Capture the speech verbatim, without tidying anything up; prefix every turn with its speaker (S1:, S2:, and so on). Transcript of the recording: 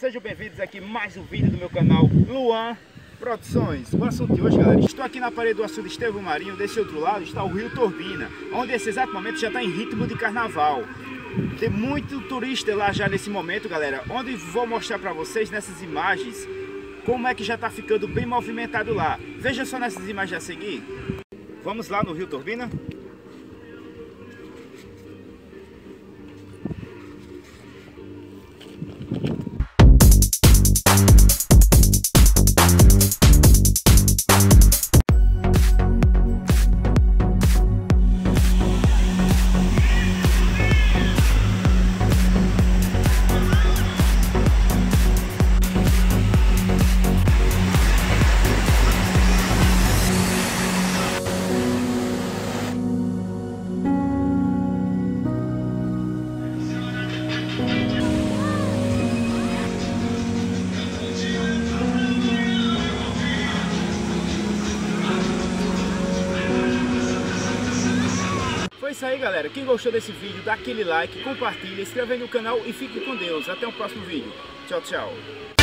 S1: sejam bem-vindos aqui a mais um vídeo do meu canal Luan Produções. O assunto de hoje, galera, estou aqui na parede do açude Estevão Marinho. Desse outro lado está o Rio Turbina, onde esse exato momento já está em ritmo de carnaval. Tem muito turista lá já nesse momento, galera, onde vou mostrar para vocês nessas imagens como é que já está ficando bem movimentado lá. Veja só nessas imagens a seguir. Vamos lá no Rio Turbina. Foi isso aí, galera. Quem gostou desse vídeo, dá aquele like, compartilha, inscreva aí no canal e fique com Deus. Até o próximo vídeo. Tchau, tchau.